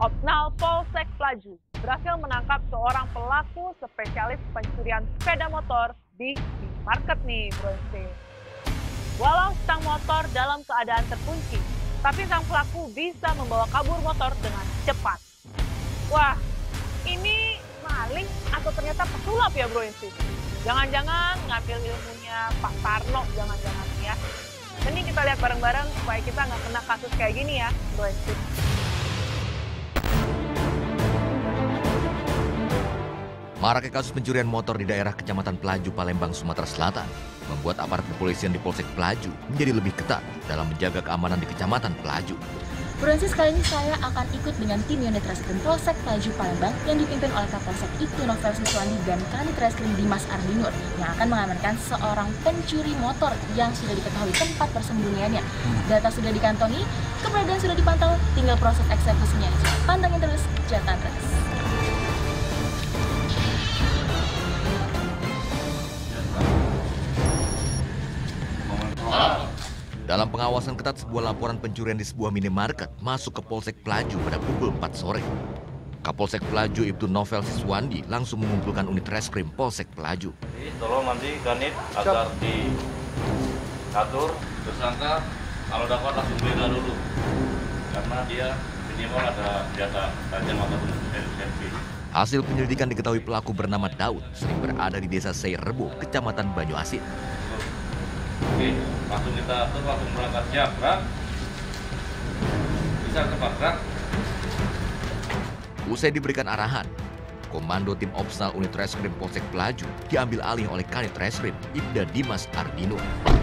Opnal Polsek Pelaju berhasil menangkap seorang pelaku spesialis pencurian sepeda motor di minimarket nih, Bro Insti. Walau stang motor dalam keadaan terkunci, tapi sang pelaku bisa membawa kabur motor dengan cepat. Wah, ini maling atau ternyata pesulap ya, Bro Insti? Jangan-jangan ngambil ilmunya Pak Tarno, jangan-jangan ya. Mending kita lihat bareng-bareng supaya kita nggak kena kasus kayak gini ya, Bro Insti. Maraknya kasus pencurian motor di daerah Kecamatan Pelaju, Palembang, Sumatera Selatan membuat aparat kepolisian di Polsek Pelaju menjadi lebih ketat dalam menjaga keamanan di Kecamatan Pelaju. Bronsis, kali ini saya akan ikut dengan tim unit reskrim Polsek Pelaju Palembang yang dipimpin oleh Kapolsek Ibtu Novel Siswandi dan Kanit Reskrim Dimas Ardinur yang akan mengamankan seorang pencuri motor yang sudah diketahui tempat persembunyiannya. Data sudah dikantongi, keberadaan sudah dipantau, tinggal proses eksekusinya. Pantengin terus Jatan Res. Dalam pengawasan ketat, sebuah laporan pencurian di sebuah minimarket masuk ke Polsek Pelaju pada pukul 4 sore. Kapolsek Pelaju Ibtu Novel Siswandi langsung mengumpulkan unit reskrim Polsek Pelaju. Tolong nanti Kanit agar diatur tersangka kalau dapat langsung bela dulu, karena dia minimal ada senjata tajam ataupun servis. Hasil penyelidikan diketahui pelaku bernama Daud, sering berada di desa Seirebo, Kecamatan Banyuasin. Oke, langsung kita atur, langsung berangkat siap, gerak. Bisa cepat, gerak. Usai diberikan arahan, Komando Tim Opsnal Unit Reskrim Polsek Pelaju diambil alih oleh Kanit Reskrim Ibda Dimas Ardinur.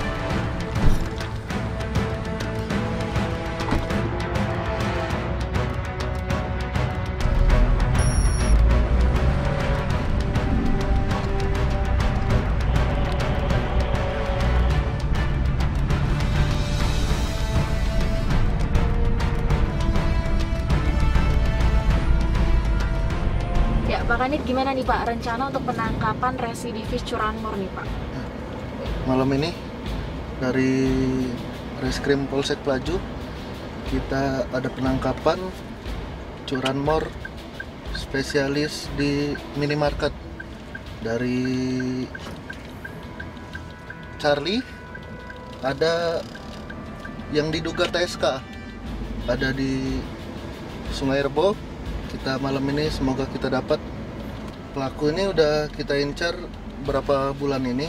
Pak Kanit, gimana nih Pak rencana untuk penangkapan residivis curanmor nih Pak? Malam ini dari Reskrim Polsek Pelaju kita ada penangkapan curanmor spesialis di minimarket dari Charlie. Ada yang diduga TSK ada di Sungai Rebo. Kita malam ini semoga kita dapat. Pelaku ini udah kita incar berapa bulan ini.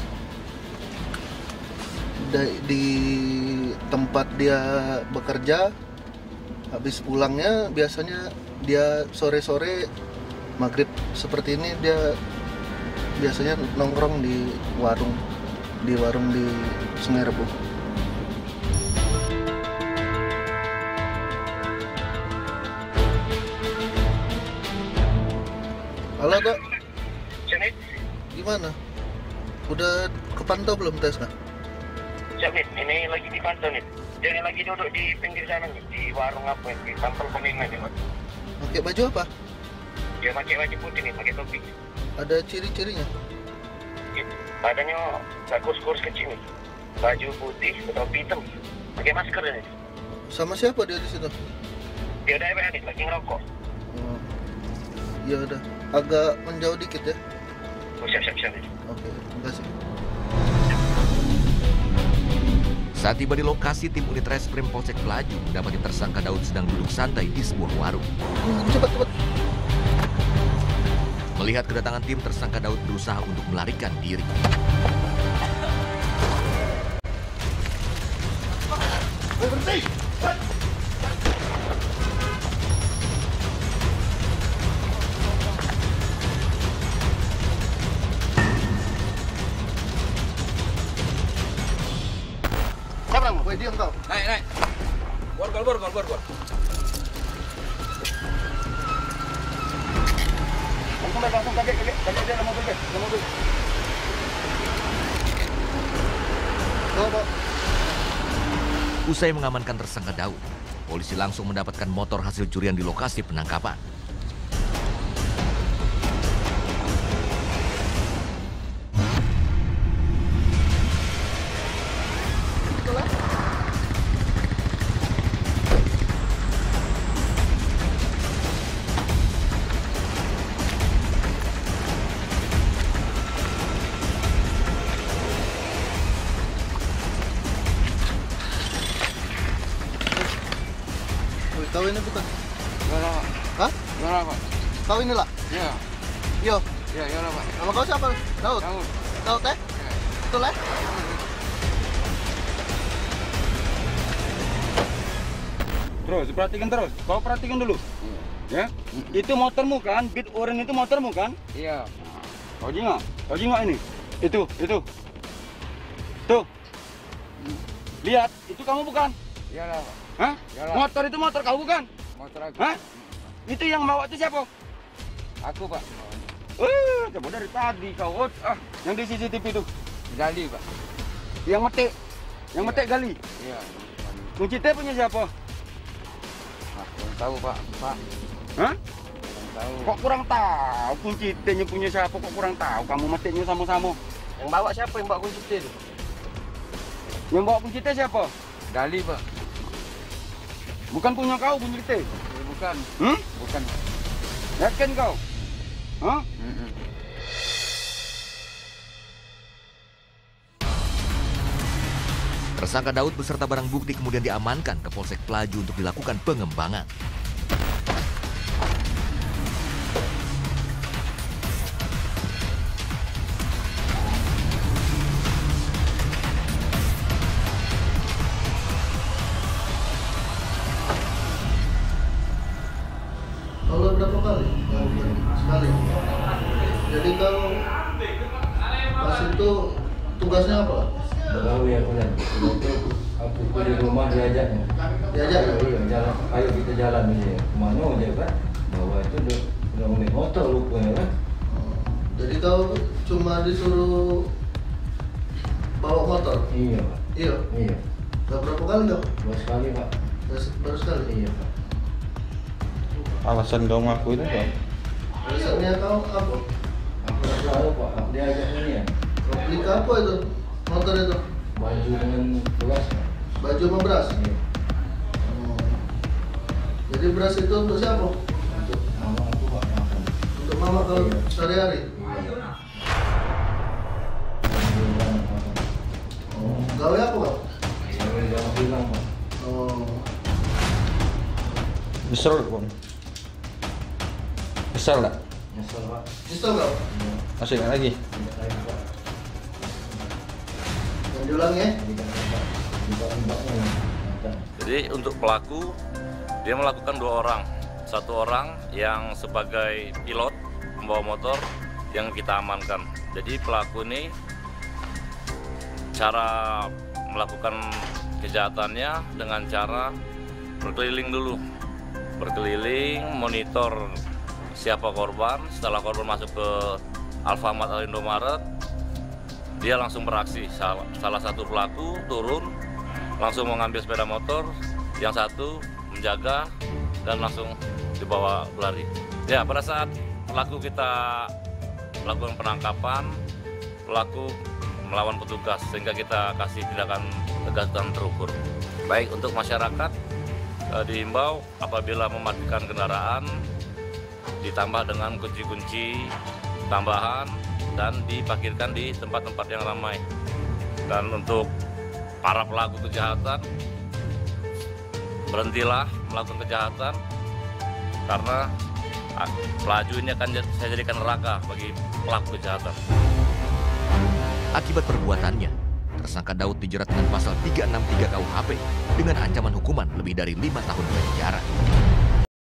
Di tempat dia bekerja, habis pulangnya biasanya dia sore-sore maghrib seperti ini dia biasanya nongkrong di warung di Sungai Rebo. Halo Kak, Siap, gimana? Udah kepantau belum tes Kak? Siap nih, ini lagi dipantau nih. Jadi lagi duduk di pinggir sana nih, di warung apa ya, di kantor pemimpin nih, Pak. Pakai baju apa? Dia pakai baju putih nih, pakai topi. Ada ciri-cirinya? Badannya nggak kurus-kurus kecil nih. Baju putih, topi hitam, pakai masker nih. Sama siapa dia di situ? Dia udah nih, lagi ngerokok. Oh. Ya udah, agak menjauh dikit ya. Oh, siap. Oke, terima kasih. Saat tiba di lokasi, tim unit reskrim Polsek Pelaju mendapati tersangka Daud sedang duduk santai di sebuah warung. Cepat. Melihat kedatangan tim, tersangka Daud berusaha untuk melarikan diri. Berhenti! Woi, diam kau. Naik. Bor. Langsung kaget dia dalam mobil. Bawa. Usai mengamankan tersangka Daud, polisi langsung mendapatkan motor hasil curian di lokasi penangkapan. Kau ini bukan? Ya lah, Pak. Hah? Ya lah, Pak. Kau inilah? Ya. Yo, Ya, ya lah, Pak. nama kau siapa? Daud? Daud. Daud Ya. Betul Terus, perhatikan terus. Kau perhatikan dulu. Ya? Itu motormu kan? Beat orange itu motormu kan? Iya. Kau jengok? Kau jengok ini? Itu. Tuh. Lihat, itu kamu bukan? Ya lah, Pak. Hah? Yalah. Motor itu motor kau bukan? Motor aku. Hah? Itu yang bawa itu siapa? Aku, Pak. Coba dari tadi kau. Yang di CCTV itu. Gali, Pak. Yang metik. Yang metik gali. Iya. Kunci T punya siapa? Kurang tahu, Pak. Pak. Hah? Kurang tahu. Kok kurang tahu kunci T-nya punya siapa? Kok kurang tahu? Kamu metiknya sama-sama. Yang bawa siapa yang bawa kunci itu? Yang bawa kunci T siapa? Gali, Pak. Bukan punya kau kunci T. Bukan. Bukan. Yakin kau? Hah? Tersangka Daud beserta barang bukti kemudian diamankan ke Polsek Pelaju untuk dilakukan pengembangan. Kalau berapa kali? Sekali. Jadi kau pas itu tugasnya apa? Pegawai aku kan, itu aku di rumah diajaknya. Diajak? Iya, jalan, ayo kita jalan ini. Kemana aja kan? Bahwa itu udah naik motor rupanya kan. Jadi kau cuma disuruh bawa motor? Iya Pak. Iya. Iya. Udah berapa kali kau? 2 kali Pak. Baru sekali? Iya Pak. Alasan kau ngaku itu Pak? Alasannya kau apa? Aku nggak tahu Pak, aku diajak ini ya. Kau beli ke apa itu? Motor itu? Baju dengan beras Pak. Baju sama beras? Iya. Jadi beras itu untuk siapa? Untuk mama aku Pak makan. Untuk mama kau Iya. sehari-hari? Iya. Gawe apa kau? Saya jangan bilang Pak. Besar Bang. Besar nggak? Nyesel Pak. Nyesel kau? Iya. Masih ingat lagi? Tidak lagi Pak. Jangan diulang ya? Tidak lagi Pak. Mbak-mbaknya makan. Jadi untuk pelaku, dia melakukan 2 orang. 1 orang yang sebagai pilot pembawa motor yang kita amankan. Jadi pelaku ini cara melakukan kejahatannya dengan cara berkeliling dulu. Berkeliling, monitor siapa korban. Setelah korban masuk ke Alfamart atau Indomaret, dia langsung beraksi. Salah satu pelaku turun, langsung mengambil sepeda motor, yang satu menjaga dan langsung dibawa lari. Ya, pada saat pelaku kita melakukan penangkapan, pelaku melawan petugas sehingga kita kasih tindakan tegas dan terukur. Baik untuk masyarakat, dihimbau apabila mematikan kendaraan ditambah dengan kunci-kunci tambahan dan diparkirkan di tempat-tempat yang ramai. Dan untuk para pelaku kejahatan, berhentilah melakukan kejahatan karena pelaju ini akan saya jadikan neraka bagi pelaku kejahatan. Akibat perbuatannya, tersangka Daud dijerat dengan pasal 363 KUHP dengan ancaman hukuman lebih dari 5 tahun penjara.